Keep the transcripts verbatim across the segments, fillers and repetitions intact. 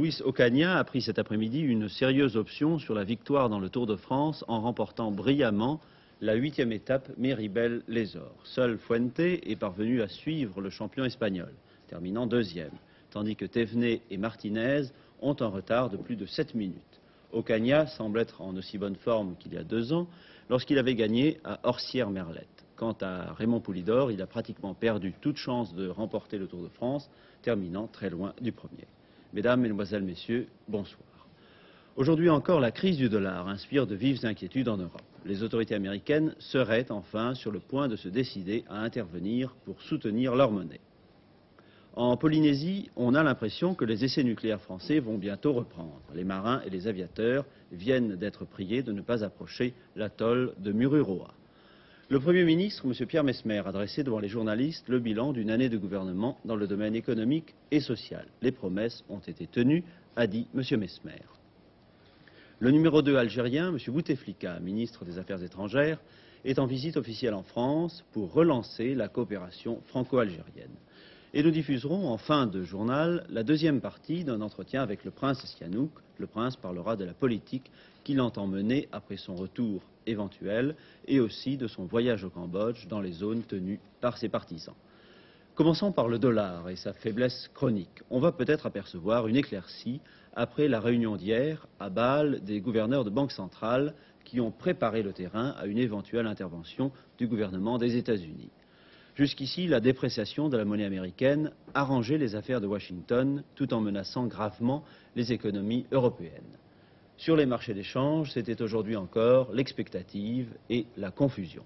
Luis Ocaña a pris cet après-midi une sérieuse option sur la victoire dans le Tour de France en remportant brillamment la huitième étape Méribel-les-Ors. Seul Fuente est parvenu à suivre le champion espagnol, terminant deuxième, tandis que Thévenet et Martinez ont un retard de plus de sept minutes. Ocaña semble être en aussi bonne forme qu'il y a deux ans, lorsqu'il avait gagné à Orsières-Merlette. Quant à Raymond Poulidor, il a pratiquement perdu toute chance de remporter le Tour de France, terminant très loin du premier. Mesdames, Mesdemoiselles, Messieurs, bonsoir. Aujourd'hui encore, la crise du dollar inspire de vives inquiétudes en Europe. Les autorités américaines seraient enfin sur le point de se décider à intervenir pour soutenir leur monnaie. En Polynésie, on a l'impression que les essais nucléaires français vont bientôt reprendre. Les marins et les aviateurs viennent d'être priés de ne pas approcher l'atoll de Mururoa. Le Premier ministre, M. Pierre Messmer, a dressé devant les journalistes le bilan d'une année de gouvernement dans le domaine économique et social. Les promesses ont été tenues, a dit M. Messmer. Le numéro deux algérien, M. Bouteflika, ministre des Affaires étrangères, est en visite officielle en France pour relancer la coopération franco-algérienne. Et nous diffuserons en fin de journal la deuxième partie d'un entretien avec le prince Sihanouk. Le prince parlera de la politique qu'il entend mener après son retour éventuel et aussi de son voyage au Cambodge dans les zones tenues par ses partisans. Commençons par le dollar et sa faiblesse chronique. On va peut-être apercevoir une éclaircie après la réunion d'hier à Bâle des gouverneurs de banque centrale qui ont préparé le terrain à une éventuelle intervention du gouvernement des États-Unis. Jusqu'ici, la dépréciation de la monnaie américaine arrangeait les affaires de Washington tout en menaçant gravement les économies européennes. Sur les marchés d'échange, c'était aujourd'hui encore l'expectative et la confusion.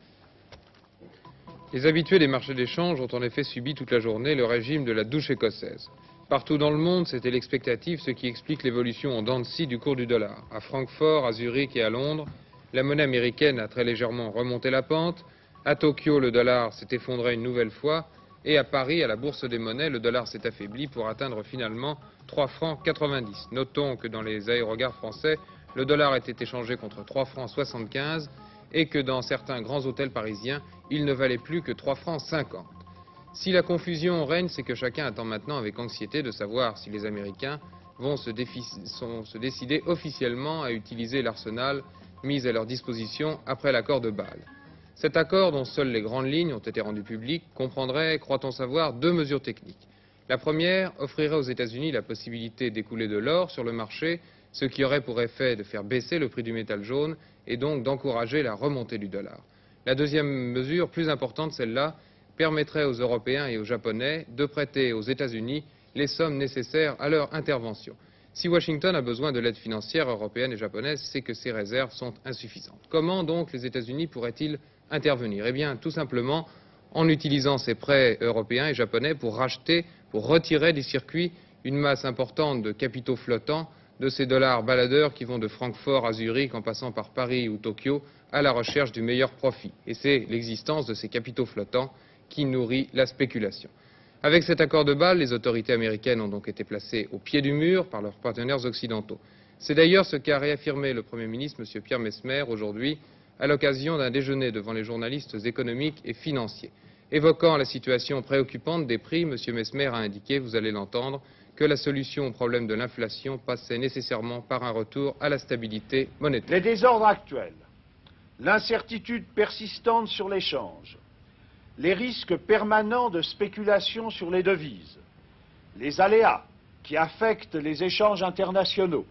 Les habitués des marchés d'échange ont en effet subi toute la journée le régime de la douche écossaise. Partout dans le monde, c'était l'expectative, ce qui explique l'évolution en dents de scie du cours du dollar. À Francfort, à Zurich et à Londres, la monnaie américaine a très légèrement remonté la pente. À Tokyo, le dollar s'est effondré une nouvelle fois. Et à Paris, à la Bourse des monnaies, le dollar s'est affaibli pour atteindre finalement trois francs quatre-vingt-dix. Notons que dans les aérogares français, le dollar était échangé contre trois francs soixante-quinze et que dans certains grands hôtels parisiens, il ne valait plus que trois francs cinquante. Si la confusion règne, c'est que chacun attend maintenant avec anxiété de savoir si les Américains vont se, sont, se décider officiellement à utiliser l'arsenal mis à leur disposition après l'accord de Bâle. Cet accord, dont seules les grandes lignes ont été rendues publiques, comprendrait, croit-on savoir, deux mesures techniques. La première offrirait aux États-Unis la possibilité d'écouler de l'or sur le marché, ce qui aurait pour effet de faire baisser le prix du métal jaune et donc d'encourager la remontée du dollar. La deuxième mesure, plus importante celle-là, permettrait aux Européens et aux Japonais de prêter aux États-Unis les sommes nécessaires à leur intervention. Si Washington a besoin de l'aide financière européenne et japonaise, c'est que ses réserves sont insuffisantes. Comment donc les États-Unis pourraient-ils intervenir? Eh bien, tout simplement en utilisant ces prêts européens et japonais pour racheter, pour retirer du circuit une masse importante de capitaux flottants, de ces dollars baladeurs qui vont de Francfort à Zurich en passant par Paris ou Tokyo à la recherche du meilleur profit. Et c'est l'existence de ces capitaux flottants qui nourrit la spéculation. Avec cet accord de Bâle, les autorités américaines ont donc été placées au pied du mur par leurs partenaires occidentaux. C'est d'ailleurs ce qu'a réaffirmé le Premier ministre, M. Pierre Messmer, aujourd'hui, à l'occasion d'un déjeuner devant les journalistes économiques et financiers. Évoquant la situation préoccupante des prix, M. Messmer a indiqué, vous allez l'entendre, que la solution au problème de l'inflation passait nécessairement par un retour à la stabilité monétaire. Les désordres actuels, l'incertitude persistante sur l'échange, les risques permanents de spéculation sur les devises, les aléas qui affectent les échanges internationaux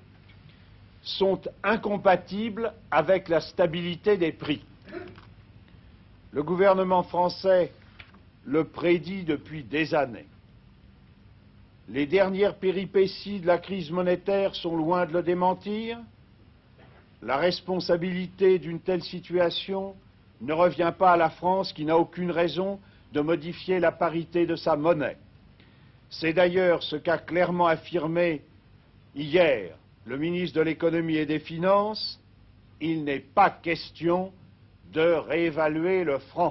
sont incompatibles avec la stabilité des prix. Le gouvernement français le prédit depuis des années. Les dernières péripéties de la crise monétaire sont loin de le démentir. La responsabilité d'une telle situation ne revient pas à la France qui n'a aucune raison de modifier la parité de sa monnaie. C'est d'ailleurs ce qu'a clairement affirmé hier le ministre de l'Économie et des Finances. Il n'est pas question de réévaluer le franc.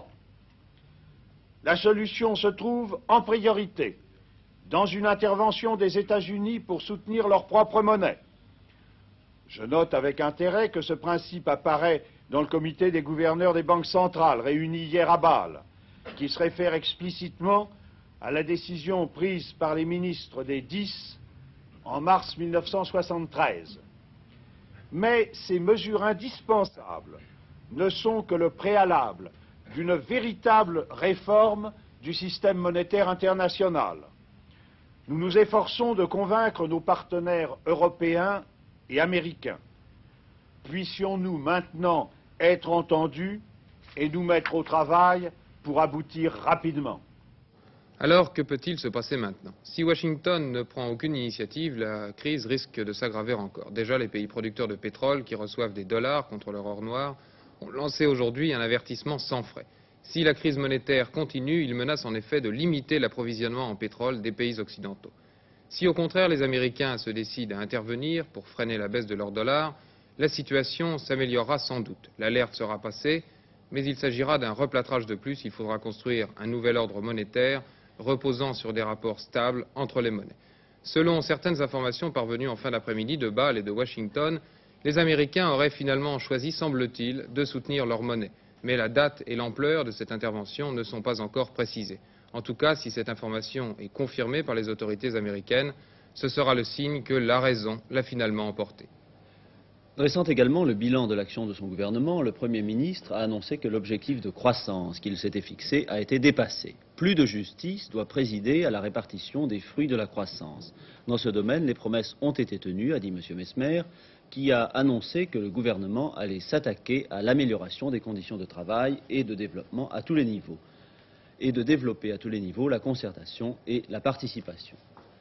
La solution se trouve en priorité dans une intervention des États-Unis pour soutenir leur propre monnaie. Je note avec intérêt que ce principe apparaît dans le comité des gouverneurs des banques centrales réunis hier à Bâle, qui se réfère explicitement à la décision prise par les ministres des dix en mars mille neuf cent soixante-treize. Mais ces mesures indispensables ne sont que le préalable d'une véritable réforme du système monétaire international. Nous nous efforçons de convaincre nos partenaires européens et américains. Puissions-nous maintenant être entendus et nous mettre au travail pour aboutir rapidement. Alors, que peut-il se passer maintenant? Si Washington ne prend aucune initiative, la crise risque de s'aggraver encore. Déjà, les pays producteurs de pétrole qui reçoivent des dollars contre leur or noir ont lancé aujourd'hui un avertissement sans frais. Si la crise monétaire continue, il menace en effet de limiter l'approvisionnement en pétrole des pays occidentaux. Si au contraire les Américains se décident à intervenir pour freiner la baisse de leur dollar, la situation s'améliorera sans doute. L'alerte sera passée, mais il s'agira d'un replâtrage de plus. Il faudra construire un nouvel ordre monétaire reposant sur des rapports stables entre les monnaies. Selon certaines informations parvenues en fin d'après-midi de Bâle et de Washington, les Américains auraient finalement choisi, semble-t-il, de soutenir leur monnaie. Mais la date et l'ampleur de cette intervention ne sont pas encore précisées. En tout cas, si cette information est confirmée par les autorités américaines, ce sera le signe que la raison l'a finalement emporté. Dressant également le bilan de l'action de son gouvernement, le Premier ministre a annoncé que l'objectif de croissance qu'il s'était fixé a été dépassé. Plus de justice doit présider à la répartition des fruits de la croissance. Dans ce domaine, les promesses ont été tenues, a dit M. Mesmer, qui a annoncé que le gouvernement allait s'attaquer à l'amélioration des conditions de travail et de développement à tous les niveaux, et de développer à tous les niveaux la concertation et la participation.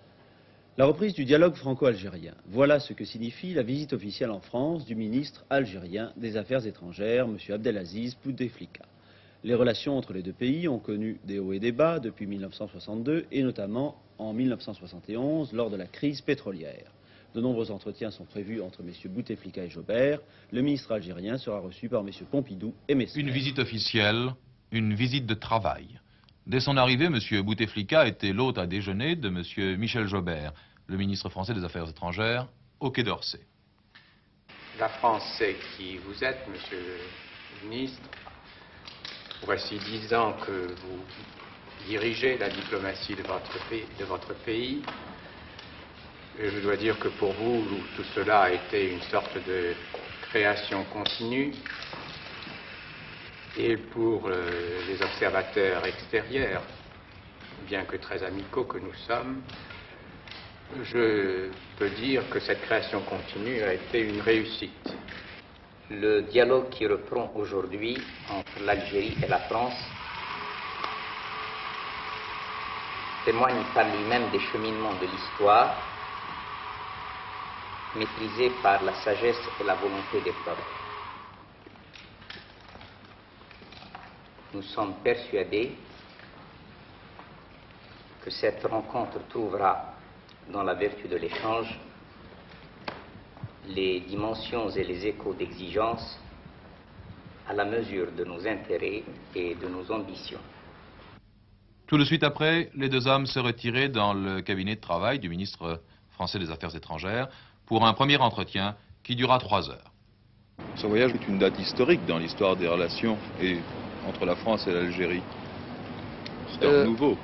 La reprise du dialogue franco-algérien. Voilà ce que signifie la visite officielle en France du ministre algérien des Affaires étrangères, M. Abdelaziz Bouteflika. Les relations entre les deux pays ont connu des hauts et des bas depuis mille neuf cent soixante-deux et notamment en mille neuf cent soixante et onze lors de la crise pétrolière. De nombreux entretiens sont prévus entre M. Bouteflika et Jobert. Le ministre algérien sera reçu par M. Pompidou et Mesmer. Une visite officielle, une visite de travail. Dès son arrivée, M. Bouteflika était l'hôte à déjeuner de M. Michel Jobert, le ministre français des Affaires étrangères, au Quai d'Orsay. La France sait qui vous êtes, Monsieur le ministre. Voici dix ans que vous dirigez la diplomatie de votre pays. De votre pays. Et je dois dire que pour vous, tout cela a été une sorte de création continue. Et pour euh, les observateurs extérieurs, bien que très amicaux que nous sommes, je peux dire que cette création continue a été une réussite. Le dialogue qui reprend aujourd'hui entre l'Algérie et la France témoigne par lui-même des cheminements de l'histoire, maîtrisés par la sagesse et la volonté des peuples. Nous sommes persuadés que cette rencontre trouvera, dans la vertu de l'échange, les dimensions et les échos d'exigence à la mesure de nos intérêts et de nos ambitions. Tout de suite après, les deux hommes se retiraient dans le cabinet de travail du ministre français des Affaires étrangères pour un premier entretien qui dura trois heures. Ce voyage est une date historique dans l'histoire des relations et entre la France et l'Algérie. C'est un euh, nouveau.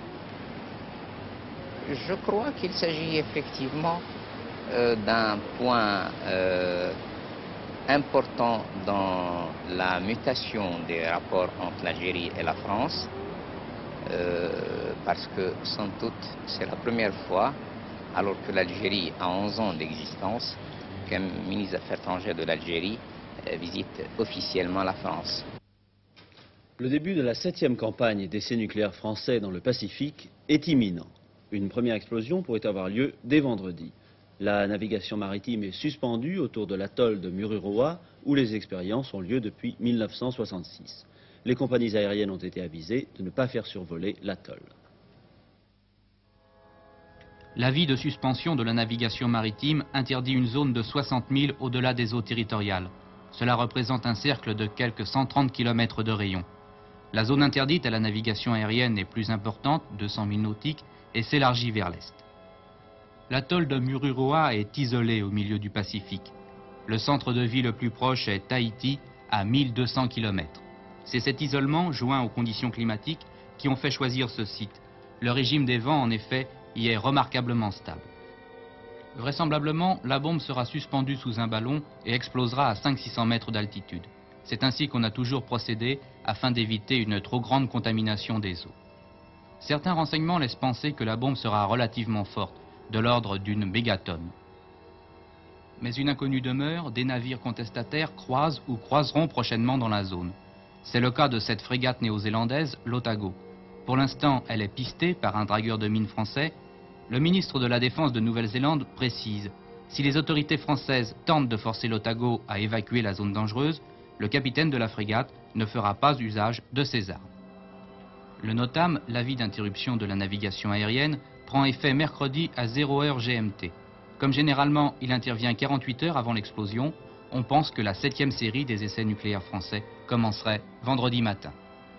Je crois qu'il s'agit effectivement euh, d'un point euh, important dans la mutation des rapports entre l'Algérie et la France, euh, parce que sans doute c'est la première fois, alors que l'Algérie a onze ans d'existence, qu'un ministre des Affaires étrangères de l'Algérie euh, visite officiellement la France. Le début de la septième campagne d'essais nucléaires français dans le Pacifique est imminent. Une première explosion pourrait avoir lieu dès vendredi. La navigation maritime est suspendue autour de l'atoll de Mururoa, où les expériences ont lieu depuis mille neuf cent soixante-six. Les compagnies aériennes ont été avisées de ne pas faire survoler l'atoll. L'avis de suspension de la navigation maritime interdit une zone de soixante milles au-delà des eaux territoriales. Cela représente un cercle de quelques cent trente kilomètres de rayon. La zone interdite à la navigation aérienne est plus importante, deux cents milles nautiques, et s'élargit vers l'est. L'atoll de Mururoa est isolé au milieu du Pacifique. Le centre de vie le plus proche est Tahiti, à mille deux cents kilomètres. C'est cet isolement, joint aux conditions climatiques, qui ont fait choisir ce site. Le régime des vents, en effet, y est remarquablement stable. Vraisemblablement, la bombe sera suspendue sous un ballon et explosera à cinq cents à six cents mètres d'altitude. C'est ainsi qu'on a toujours procédé afin d'éviter une trop grande contamination des eaux. Certains renseignements laissent penser que la bombe sera relativement forte, de l'ordre d'une mégatonne. Mais une inconnue demeure, des navires contestataires croisent ou croiseront prochainement dans la zone. C'est le cas de cette frégate néo-zélandaise, l'Otago. Pour l'instant, elle est pistée par un dragueur de mine français. Le ministre de la Défense de Nouvelle-Zélande précise: si les autorités françaises tentent de forcer l'Otago à évacuer la zone dangereuse, le capitaine de la frégate ne fera pas usage de ses armes. Le NOTAM, l'avis d'interruption de la navigation aérienne, prend effet mercredi à zéro heure G M T. Comme généralement il intervient quarante-huit heures avant l'explosion, on pense que la septième série des essais nucléaires français commencerait vendredi matin.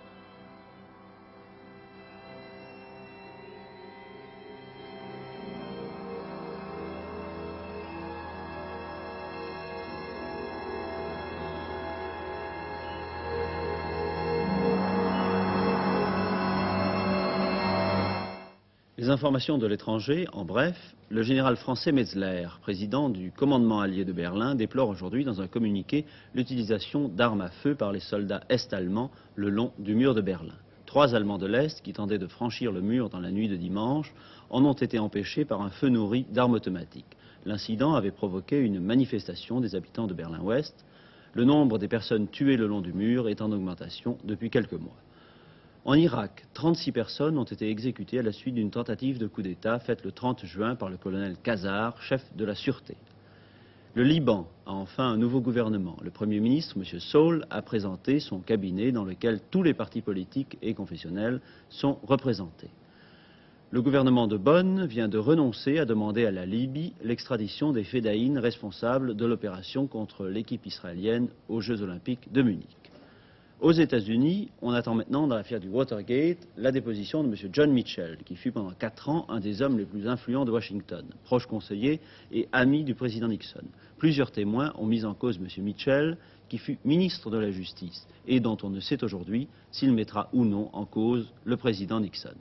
Les informations de l'étranger, en bref, le général français Metzler, président du commandement allié de Berlin, déplore aujourd'hui dans un communiqué l'utilisation d'armes à feu par les soldats est-allemands le long du mur de Berlin. Trois Allemands de l'Est qui tentaient de franchir le mur dans la nuit de dimanche en ont été empêchés par un feu nourri d'armes automatiques. L'incident avait provoqué une manifestation des habitants de Berlin-Ouest. Le nombre des personnes tuées le long du mur est en augmentation depuis quelques mois. En Irak, trente-six personnes ont été exécutées à la suite d'une tentative de coup d'État faite le trente juin par le colonel Khazar, chef de la sûreté. Le Liban a enfin un nouveau gouvernement. Le Premier ministre, M. Saul, a présenté son cabinet dans lequel tous les partis politiques et confessionnels sont représentés. Le gouvernement de Bonn vient de renoncer à demander à la Libye l'extradition des fédayines responsables de l'opération contre l'équipe israélienne aux Jeux Olympiques de Munich. Aux États-Unis, on attend maintenant dans l'affaire du Watergate la déposition de M. John Mitchell, qui fut pendant quatre ans un des hommes les plus influents de Washington, proche conseiller et ami du président Nixon. Plusieurs témoins ont mis en cause M. Mitchell, qui fut ministre de la Justice et dont on ne sait aujourd'hui s'il mettra ou non en cause le président Nixon.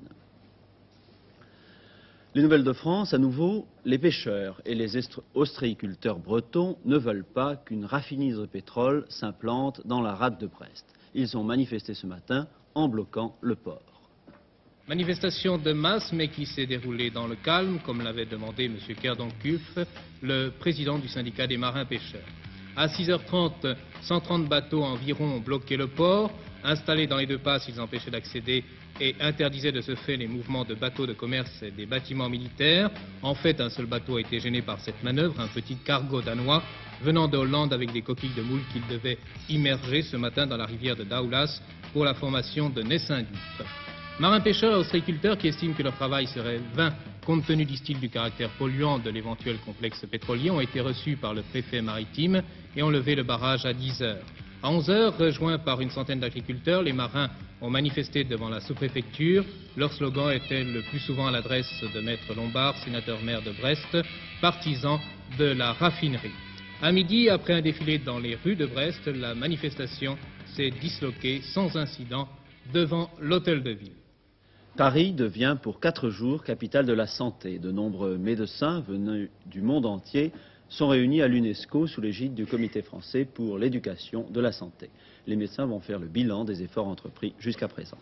Les nouvelles de France, à nouveau, les pêcheurs et les ostréiculteurs bretons ne veulent pas qu'une raffinerie de pétrole s'implante dans la rade de Brest. Ils ont manifesté ce matin en bloquant le port. Manifestation de masse, mais qui s'est déroulée dans le calme, comme l'avait demandé M. Kerdoncuff, le président du syndicat des marins-pêcheurs. À six heures trente, cent trente bateaux environ ont bloqué le port. Installés dans les deux passes, ils empêchaient d'accéder et interdisaient de ce fait les mouvements de bateaux de commerce et des bâtiments militaires. En fait, un seul bateau a été gêné par cette manœuvre, un petit cargo danois venant de Hollande avec des coquilles de moules qu'il devait immerger ce matin dans la rivière de Daoulas pour la formation de nez Saint-Gupte. Marins-pêcheurs et ostréiculteurs qui estiment que leur travail serait vain compte tenu, disent-ils, du caractère polluant de l'éventuel complexe pétrolier, ont été reçus par le préfet maritime et ont levé le barrage à dix heures. À onze heures, rejoints par une centaine d'agriculteurs, les marins ont manifesté devant la sous-préfecture. Leur slogan était le plus souvent à l'adresse de Maître Lombard, sénateur-maire de Brest, partisan de la raffinerie. À midi, après un défilé dans les rues de Brest, la manifestation s'est disloquée sans incident devant l'hôtel de ville. Paris devient pour quatre jours capitale de la santé. De nombreux médecins venus du monde entier sont réunis à l'UNESCO sous l'égide du Comité français pour l'éducation de la santé. Les médecins vont faire le bilan des efforts entrepris jusqu'à présent.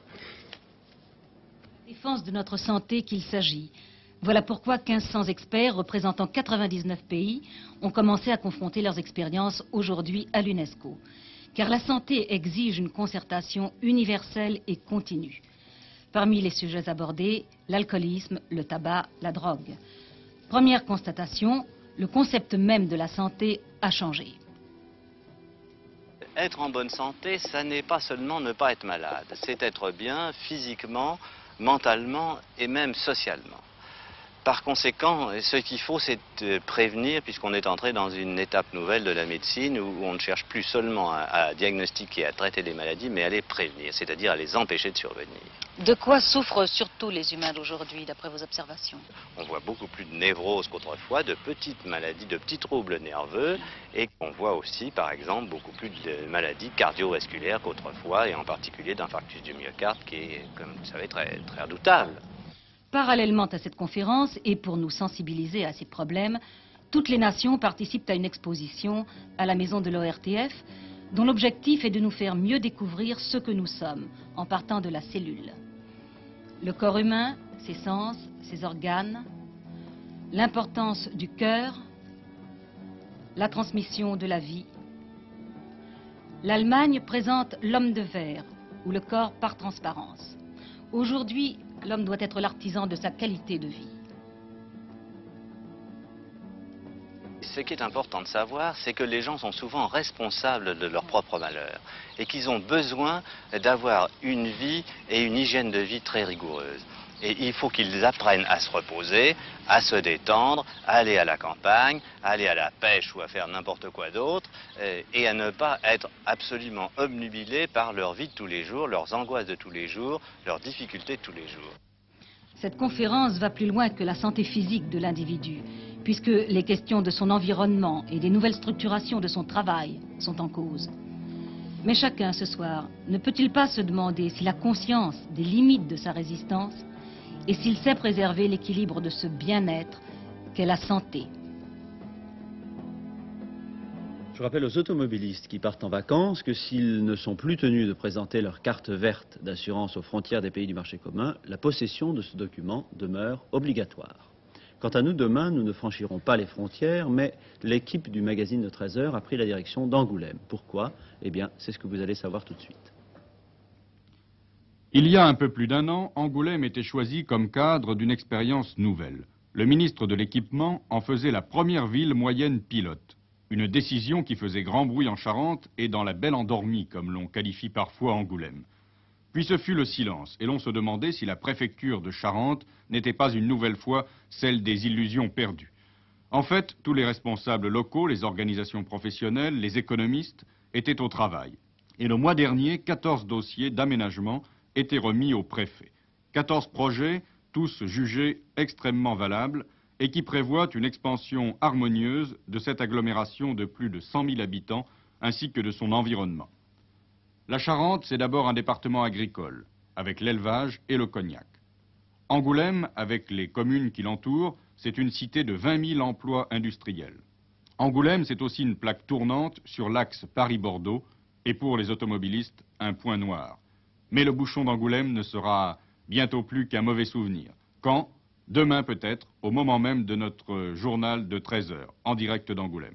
Défense de notre santé qu'il s'agit. Voilà pourquoi mille cinq cents experts représentant quatre-vingt-dix-neuf pays ont commencé à confronter leurs expériences aujourd'hui à l'UNESCO. Car la santé exige une concertation universelle et continue. Parmi les sujets abordés, l'alcoolisme, le tabac, la drogue. Première constatation, le concept même de la santé a changé. Être en bonne santé, ça n'est pas seulement ne pas être malade, c'est être bien physiquement, mentalement et même socialement. Par conséquent, ce qu'il faut, c'est prévenir, puisqu'on est entré dans une étape nouvelle de la médecine où on ne cherche plus seulement à, à diagnostiquer, à traiter les maladies, mais à les prévenir, c'est-à-dire à les empêcher de survenir. De quoi souffrent surtout les humains d'aujourd'hui, d'après vos observations? On voit beaucoup plus de névroses qu'autrefois, de petites maladies, de petits troubles nerveux, et on voit aussi, par exemple, beaucoup plus de maladies cardiovasculaires qu'autrefois, et en particulier d'infarctus du myocarde, qui est, comme vous savez, très, très redoutable. Parallèlement à cette conférence, et pour nous sensibiliser à ces problèmes, toutes les nations participent à une exposition à la maison de l'O R T F, dont l'objectif est de nous faire mieux découvrir ce que nous sommes, en partant de la cellule. Le corps humain, ses sens, ses organes, l'importance du cœur, la transmission de la vie. L'Allemagne présente l'homme de verre, ou le corps par transparence. Aujourd'hui, l'homme doit être l'artisan de sa qualité de vie. Ce qui est important de savoir, c'est que les gens sont souvent responsables de leur propre malheur et qu'ils ont besoin d'avoir une vie et une hygiène de vie très rigoureuse. Et il faut qu'ils apprennent à se reposer, à se détendre, à aller à la campagne, à aller à la pêche ou à faire n'importe quoi d'autre, et à ne pas être absolument obnubilés par leur vie de tous les jours, leurs angoisses de tous les jours, leurs difficultés de tous les jours. Cette conférence va plus loin que la santé physique de l'individu, puisque les questions de son environnement et des nouvelles structurations de son travail sont en cause. Mais chacun, ce soir, ne peut-il pas se demander s'il a conscience des limites de sa résistance et s'il sait préserver l'équilibre de ce bien-être qu'est la santé. Je rappelle aux automobilistes qui partent en vacances que s'ils ne sont plus tenus de présenter leur carte verte d'assurance aux frontières des pays du marché commun, la possession de ce document demeure obligatoire. Quant à nous, demain, nous ne franchirons pas les frontières, mais l'équipe du magazine de treize heures a pris la direction d'Angoulême. Pourquoi? Eh bien, c'est ce que vous allez savoir tout de suite. Il y a un peu plus d'un an, Angoulême était choisi comme cadre d'une expérience nouvelle. Le ministre de l'Équipement en faisait la première ville moyenne pilote. Une décision qui faisait grand bruit en Charente et dans la belle endormie, comme l'on qualifie parfois Angoulême. Puis ce fut le silence, et l'on se demandait si la préfecture de Charente n'était pas une nouvelle fois celle des illusions perdues. En fait, tous les responsables locaux, les organisations professionnelles, les économistes étaient au travail. Et le mois dernier, quatorze dossiers d'aménagement étaient remis au préfet. quatorze projets, tous jugés extrêmement valables, et qui prévoient une expansion harmonieuse de cette agglomération de plus de cent mille habitants, ainsi que de son environnement. La Charente, c'est d'abord un département agricole, avec l'élevage et le cognac. Angoulême, avec les communes qui l'entourent, c'est une cité de vingt mille emplois industriels. Angoulême, c'est aussi une plaque tournante sur l'axe Paris-Bordeaux, et pour les automobilistes, un point noir. Mais le bouchon d'Angoulême ne sera bientôt plus qu'un mauvais souvenir. Quand? Demain peut-être, au moment même de notre journal de treize heures, en direct d'Angoulême.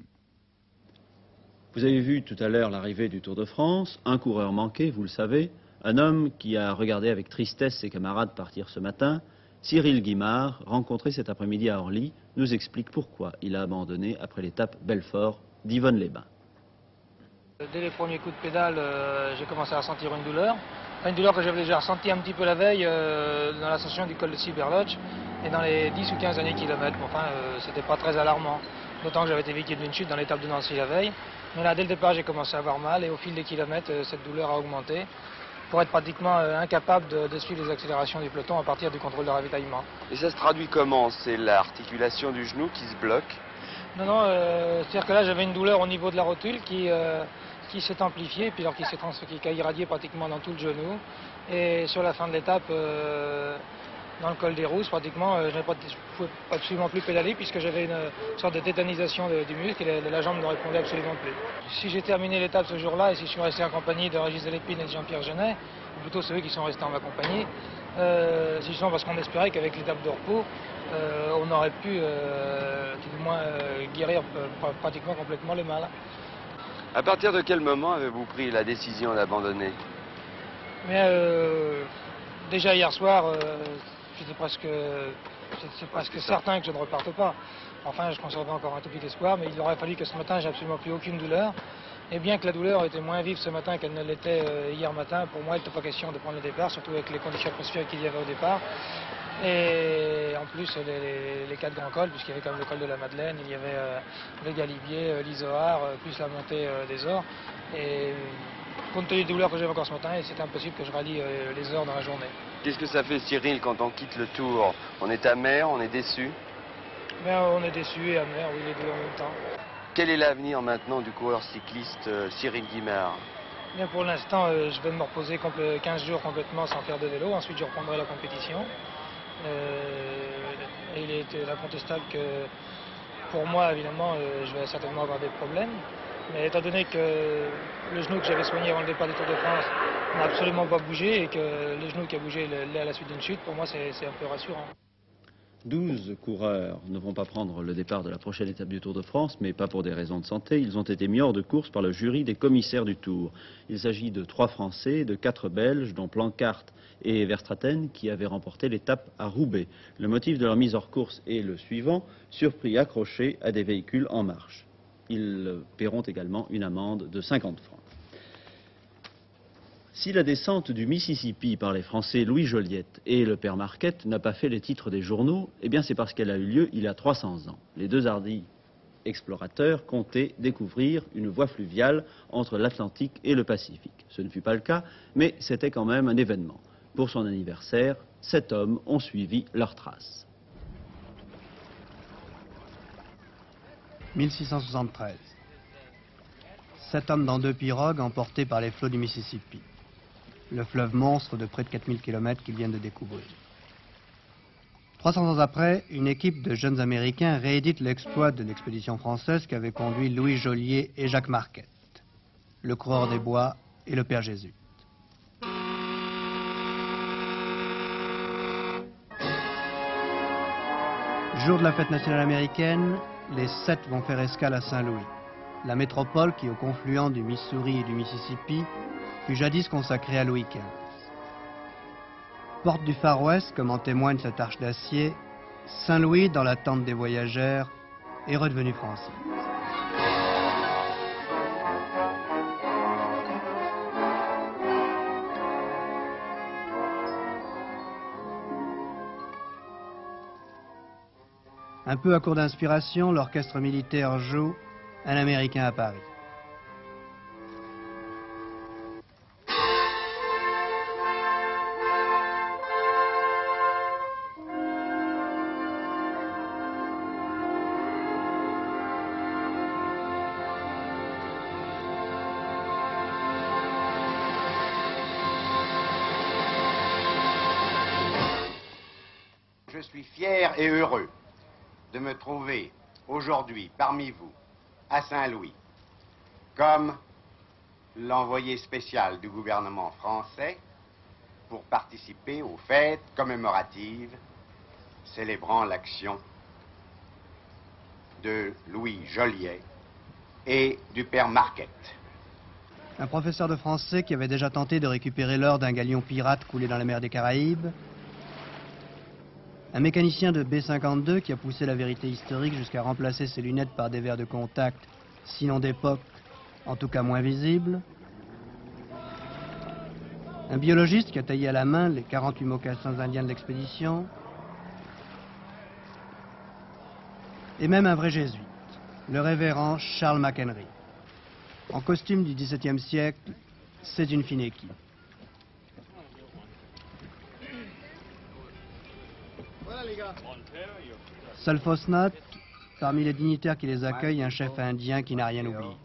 Vous avez vu tout à l'heure l'arrivée du Tour de France, un coureur manqué, vous le savez, un homme qui a regardé avec tristesse ses camarades partir ce matin, Cyril Guimard, rencontré cet après-midi à Orly, nous explique pourquoi il a abandonné après l'étape Belfort d'Yvonne les Bains. Dès les premiers coups de pédale, euh, j'ai commencé à ressentir une douleur. Une douleur que j'avais déjà ressentie un petit peu la veille euh, dans l'ascension du col de Cyberlodge et dans les dix ou quinze derniers kilomètres. Bon, enfin, euh, c'était pas très alarmant. D'autant que j'avais été victime d'une chute dans l'étape de Nancy la veille. Mais là, dès le départ, j'ai commencé à avoir mal et au fil des kilomètres, euh, cette douleur a augmenté pour être pratiquement euh, incapable de, de suivre les accélérations du peloton à partir du contrôle de ravitaillement. Et ça se traduit comment? C'est l'articulation du genou qui se bloque? Non, non, euh, c'est-à-dire que là, j'avais une douleur au niveau de la rotule qui... Euh, qui s'est amplifié, puis alors qui s'est qui a irradié pratiquement dans tout le genou. Et sur la fin de l'étape, euh, dans le col des Rousses, pratiquement, euh, je ne pouvais absolument plus pédaler puisque j'avais une sorte de tétanisation de, du muscle et la, la jambe ne répondait absolument plus. Si j'ai terminé l'étape ce jour-là et si je suis resté en compagnie de Régis Delépine et de Jean-Pierre Genet, ou plutôt ceux qui sont restés en ma compagnie, euh, c'est justement parce qu'on espérait qu'avec l'étape de repos, euh, on aurait pu, euh, tout du moins, euh, guérir euh, pratiquement complètement le mal. À partir de quel moment avez-vous pris la décision d'abandonner? Mais euh, déjà hier soir, euh, j'étais presque, c'est presque certain que je ne reparte pas. Enfin, je conservais encore un tout petit espoir, mais il aurait fallu que ce matin, j'ai absolument plus aucune douleur. Et bien que la douleur était moins vive ce matin qu'elle ne l'était euh, hier matin, pour moi, il n'était pas question de prendre le départ, surtout avec les conditions atmosphériques qu'il y avait au départ. Et en plus, les, les, les quatre grands cols, puisqu'il y avait quand même le col de la Madeleine, il y avait euh, le Galibier, euh, l'Izoard, euh, plus la montée euh, des Ors. Et compte tenu des douleurs que j'avais encore ce matin, c'était impossible que je rallie euh, les Ors dans la journée. Qu'est-ce que ça fait, Cyril, quand on quitte le Tour? On est amer, on est déçu? Mais on est déçu et amer, oui, les deux en même temps. Quel est l'avenir maintenant du coureur cycliste euh, Cyril Guimard? Bien, pour l'instant, euh, je vais me reposer quinze jours complètement sans faire de vélo. Ensuite, je reprendrai la compétition. Euh, et il est incontestable que pour moi, évidemment, euh, je vais certainement avoir des problèmes. Mais étant donné que le genou que j'avais soigné avant le départ du Tour de France n'a absolument pas bougé et que le genou qui a bougé l'est à la suite d'une chute, pour moi c'est un peu rassurant. douze coureurs ne vont pas prendre le départ de la prochaine étape du Tour de France, mais pas pour des raisons de santé. Ils ont été mis hors de course par le jury des commissaires du Tour. Il s'agit de trois Français, de quatre Belges, dont Plancart et Verstraeten, qui avaient remporté l'étape à Roubaix. Le motif de leur mise hors course est le suivant: surpris accrochés à des véhicules en marche. Ils paieront également une amende de cinquante francs. Si la descente du Mississippi par les Français Louis Joliette et le père Marquette n'a pas fait les titres des journaux, eh bien c'est parce qu'elle a eu lieu il y a trois cents ans. Les deux hardis explorateurs comptaient découvrir une voie fluviale entre l'Atlantique et le Pacifique. Ce ne fut pas le cas, mais c'était quand même un événement. Pour son anniversaire, sept hommes ont suivi leurs traces. mille six cent soixante-treize. Sept hommes dans deux pirogues emportés par les flots du Mississippi. Le fleuve monstre de près de quatre mille kilomètres qu'ils viennent de découvrir. trois cents ans après, une équipe de jeunes Américains réédite l'exploit de l'expédition française qu'avaient conduit Louis Joliet et Jacques Marquette, le coureur des bois et le père Jésus. Jour de la fête nationale américaine, les sept vont faire escale à Saint-Louis, la métropole qui, au confluent du Missouri et du Mississippi, fut jadis consacrée à Louis quinze. Porte du Far West, comme en témoigne cette arche d'acier, Saint-Louis, dans l'attente des voyageurs, est redevenu français. Un peu à court d'inspiration, l'orchestre militaire joue Un Américain à Paris. Je suis fier et heureux de me trouver aujourd'hui parmi vous à Saint-Louis comme l'envoyé spécial du gouvernement français pour participer aux fêtes commémoratives célébrant l'action de Louis Joliet et du père Marquette. Un professeur de français qui avait déjà tenté de récupérer l'or d'un galion pirate coulé dans la mer des Caraïbes. Un mécanicien de B cinquante-deux qui a poussé la vérité historique jusqu'à remplacer ses lunettes par des verres de contact, sinon d'époque, en tout cas moins visibles. Un biologiste qui a taillé à la main les quarante-huit mocassins indiens de l'expédition. Et même un vrai jésuite, le révérend Charles McHenry. En costume du dix-septième siècle, c'est une fine équipe. Seule fausse note, parmi les dignitaires qui les accueillent, un chef indien qui n'a rien oublié.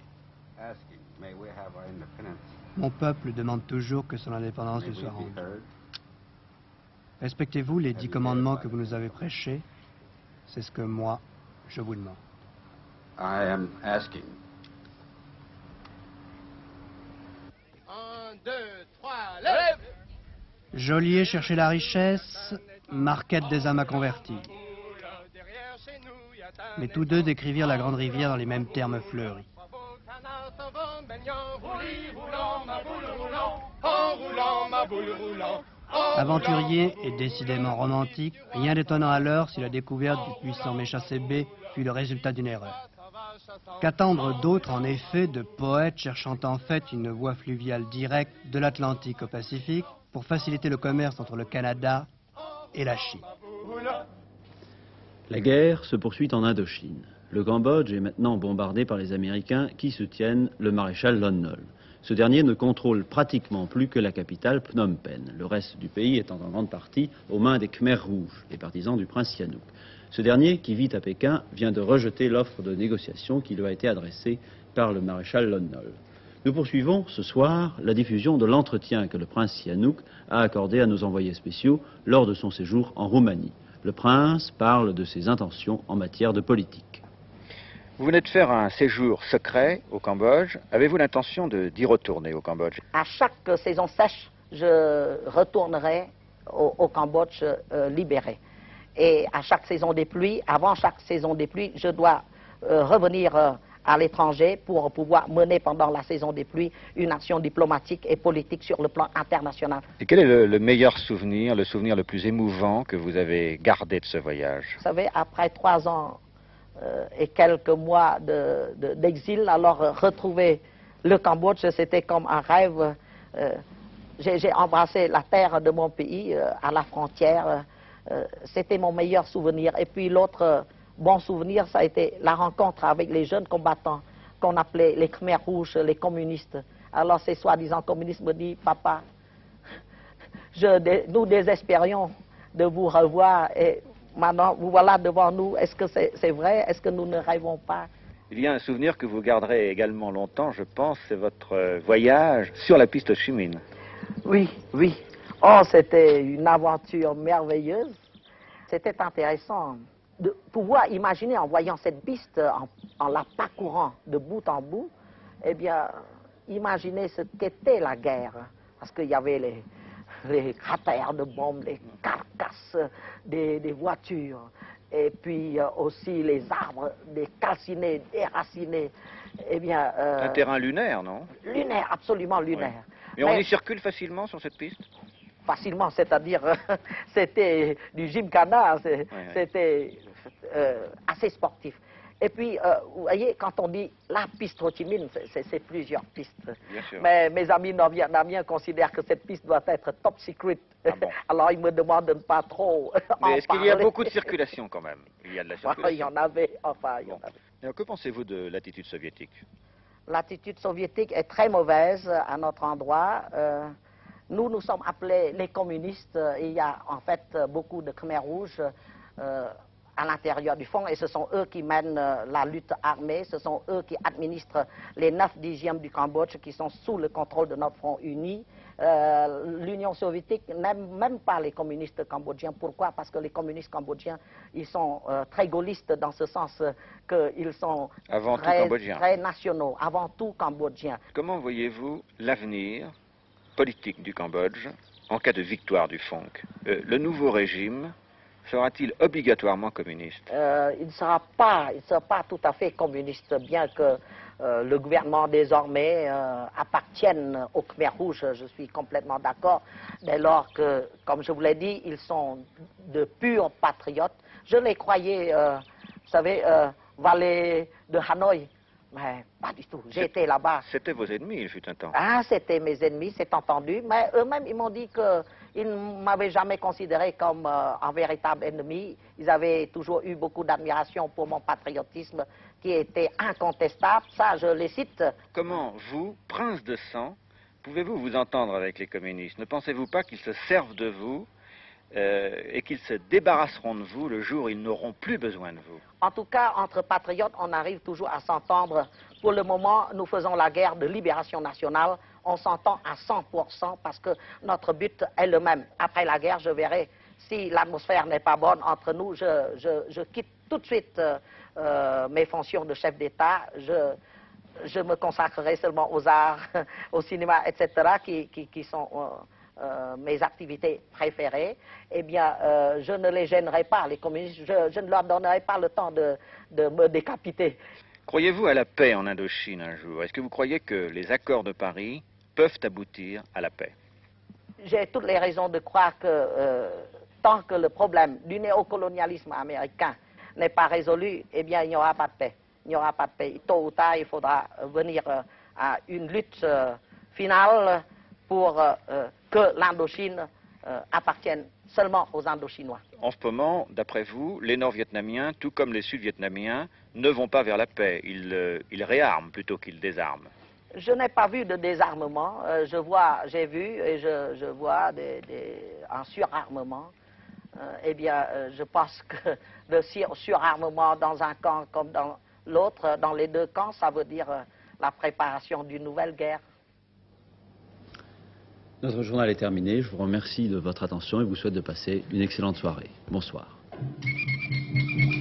Mon peuple demande toujours que son indépendance lui soit rendue. Respectez-vous les dix commandements que vous nous avez prêchés. C'est ce que moi, je vous demande. I am asking. Un, deux, trois, lève! Joliet cherchait la richesse, Marquette des âmes à convertir. Mais tous deux décrivirent la grande rivière dans les mêmes termes fleuris. Aventurier et décidément romantique, rien d'étonnant alors si la découverte du puissant Méchassébé fut le résultat d'une erreur. Qu'attendre d'autre, en effet, de poètes cherchant en fait une voie fluviale directe de l'Atlantique au Pacifique pour faciliter le commerce entre le Canada et la Chine. La guerre se poursuit en Indochine. Le Cambodge est maintenant bombardé par les Américains qui soutiennent le maréchal Lon Nol. Ce dernier ne contrôle pratiquement plus que la capitale Phnom Penh, le reste du pays étant en grande partie aux mains des Khmers rouges, les partisans du prince Sihanouk. Ce dernier, qui vit à Pékin, vient de rejeter l'offre de négociation qui lui a été adressée par le maréchal Lon Nol. Nous poursuivons ce soir la diffusion de l'entretien que le prince Sihanouk a accordé à nos envoyés spéciaux lors de son séjour en Roumanie. Le prince parle de ses intentions en matière de politique. Vous venez de faire un séjour secret au Cambodge. Avez-vous l'intention d'y retourner au Cambodge? À chaque saison sèche, je retournerai au, au Cambodge euh, libéré. Et à chaque saison des pluies, avant chaque saison des pluies, je dois euh, revenir euh, à l'étranger pour pouvoir mener pendant la saison des pluies une action diplomatique et politique sur le plan international. Et quel est le, le meilleur souvenir, le souvenir le plus émouvant que vous avez gardé de ce voyage? Vous savez, après trois ans euh, et quelques mois d'exil, de, de, alors euh, retrouver le Cambodge, c'était comme un rêve. Euh, J'ai embrassé la terre de mon pays euh, à la frontière. Euh, c'était mon meilleur souvenir. Et puis l'autre euh, bon souvenir, ça a été la rencontre avec les jeunes combattants qu'on appelait les Khmers rouges, les communistes. Alors ces soi-disant communistes me disent, papa, je, nous désespérions de vous revoir et maintenant vous voilà devant nous. Est-ce que c'est c'est vrai? Est-ce que nous ne rêvons pas? Il y a un souvenir que vous garderez également longtemps, je pense, c'est votre voyage sur la piste Ho Chi Minh. Oui, oui. Oh, c'était une aventure merveilleuse. C'était intéressant de pouvoir imaginer en voyant cette piste, en, en la parcourant de bout en bout, eh bien, imaginer ce qu'était la guerre. Parce qu'il y avait les, les cratères de bombes, les carcasses des, des voitures, et puis euh, aussi les arbres, des calcinés, déracinés. Eh bien, euh, un terrain lunaire, non? Lunaire, absolument lunaire. Oui. Mais, Mais on y circule facilement sur cette piste? Facilement, c'est-à-dire, c'était du gymkhana, c'était euh, assez sportif. Et puis, euh, vous voyez, quand on dit la piste Ho Chi Minh, c'est plusieurs pistes. Bien sûr. Mais mes amis nord-vietnamiens considèrent que cette piste doit être top secret. Ah bon? Alors, ils me demandent de ne pas trop Mais est-ce qu'il y a beaucoup de circulation quand même? Il y a de la circulation. Il y en avait, enfin, il y bon. en avait. Alors, que pensez-vous de l'attitude soviétique? L'attitude soviétique est très mauvaise à notre endroit. Euh, nous, nous sommes appelés les communistes. Il y a en fait beaucoup de Khmers rouges euh, à l'intérieur du front et ce sont eux qui mènent euh, la lutte armée. Ce sont eux qui administrent les neuf dixièmes du Cambodge qui sont sous le contrôle de notre front uni. Euh, L'Union soviétique n'aime même pas les communistes cambodgiens. Pourquoi? Parce que les communistes cambodgiens, ils sont euh, très gaullistes dans ce sens euh, qu'ils sont avant très, tout très nationaux, avant tout cambodgiens. Comment voyez-vous l'avenir politique du Cambodge en cas de victoire du F O N C? euh, Le nouveau régime sera-t-il obligatoirement communiste? euh, Il ne sera pas, il sera pas tout à fait communiste, bien que euh, le gouvernement désormais euh, appartienne aux Khmers rouges. Je suis complètement d'accord, dès lors que, comme je vous l'ai dit, ils sont de purs patriotes. Je les croyais, euh, vous savez, euh, valets de Hanoï. Mais pas du tout. J'ai été là-bas. C'était vos ennemis, il fut un temps. Ah, c'était mes ennemis, c'est entendu. Mais eux-mêmes, ils m'ont dit qu'ils ne m'avaient jamais considéré comme euh, un véritable ennemi. Ils avaient toujours eu beaucoup d'admiration pour mon patriotisme qui était incontestable. Ça, je les cite. Comment vous, prince de sang, pouvez-vous vous entendre avec les communistes? Ne pensez-vous pas qu'ils se servent de vous Euh, et qu'ils se débarrasseront de vous le jour où ils n'auront plus besoin de vous? En tout cas, entre patriotes, on arrive toujours à s'entendre. Pour le moment, nous faisons la guerre de libération nationale. On s'entend à cent pour cent parce que notre but est le même. Après la guerre, je verrai si l'atmosphère n'est pas bonne entre nous. Je, je, je quitte tout de suite euh, euh, mes fonctions de chef d'État. Je, je me consacrerai seulement aux arts, au cinéma, et cetera, qui, qui, qui sont... Euh, Euh, mes activités préférées, eh bien, euh, je ne les gênerai pas, les communistes, je, je ne leur donnerai pas le temps de, de me décapiter. Croyez-vous à la paix en Indochine un jour? Est-ce que vous croyez que les accords de Paris peuvent aboutir à la paix? J'ai toutes les raisons de croire que euh, tant que le problème du néocolonialisme américain n'est pas résolu, eh bien, il n'y aura pas de paix. Il n'y aura pas de paix. Tôt ou tard, il faudra venir euh, à une lutte euh, finale pour euh, que l'Indochine euh, appartienne seulement aux Indochinois. En ce moment, d'après vous, les Nord-Vietnamiens, tout comme les Sud-Vietnamiens, ne vont pas vers la paix. Ils, euh, ils réarment plutôt qu'ils désarment. Je n'ai pas vu de désarmement. Euh, je vois, j'ai vu et je, je vois des, des, un surarmement. Euh, eh bien, euh, je pense que le surarmement dans un camp comme dans l'autre, dans les deux camps, ça veut dire euh, la préparation d'une nouvelle guerre. Notre journal est terminé. Je vous remercie de votre attention et vous souhaite de passer une excellente soirée. Bonsoir.